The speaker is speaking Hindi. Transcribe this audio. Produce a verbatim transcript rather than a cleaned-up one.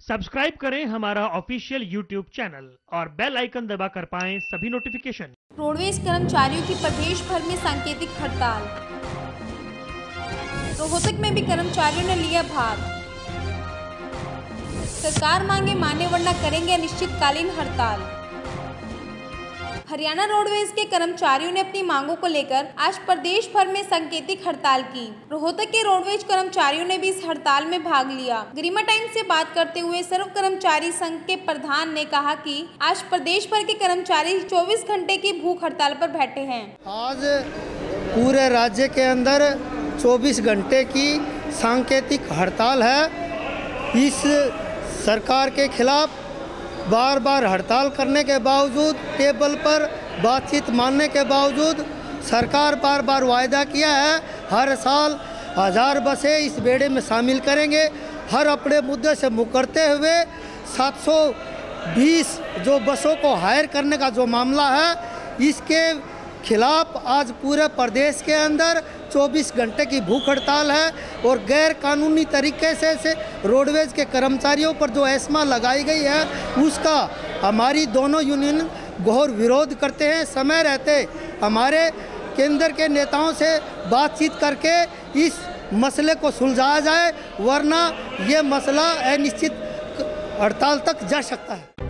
सब्सक्राइब करें हमारा ऑफिशियल यूट्यूब चैनल और बेल आइकन दबाकर पाएं सभी नोटिफिकेशन। रोडवेज कर्मचारियों की प्रदेश भर में सांकेतिक हड़ताल। रोहतक में भी कर्मचारियों ने लिया भाग। सरकार मांगे माने वरना करेंगे अनिश्चितकालीन हड़ताल। हरियाणा रोडवेज के कर्मचारियों ने अपनी मांगों को लेकर आज प्रदेश भर में सांकेतिक हड़ताल की। रोहतक के रोडवेज कर्मचारियों ने भी इस हड़ताल में भाग लिया। गरिमा टाइम्स से बात करते हुए सर्व कर्मचारी संघ के प्रधान ने कहा कि आज प्रदेश भर के कर्मचारी चौबीस घंटे की भूख हड़ताल पर बैठे हैं। आज पूरे राज्य के अंदर चौबीस घंटे की सांकेतिक हड़ताल है। इस सरकार के खिलाफ बार बार हड़ताल करने के बावजूद, टेबल पर बातचीत मानने के बावजूद सरकार बार बार वायदा किया है हर साल हज़ार बसें इस बेड़े में शामिल करेंगे। हर अपने मुद्दे से मुकरते हुए सात सौ बीस जो बसों को हायर करने का जो मामला है, इसके खिलाफ आज पूरे प्रदेश के अंदर चौबीस घंटे की भूख हड़ताल है और गैर कानूनी तरीके से, से रोडवेज के कर्मचारियों पर जो एस्मा लगाई गई है उसका हमारी दोनों यूनियन घोर विरोध करते हैं। समय रहते हमारे केंद्र के नेताओं से बातचीत करके इस मसले को सुलझाया जाए, वरना ये मसला अनिश्चित हड़ताल तक जा सकता है।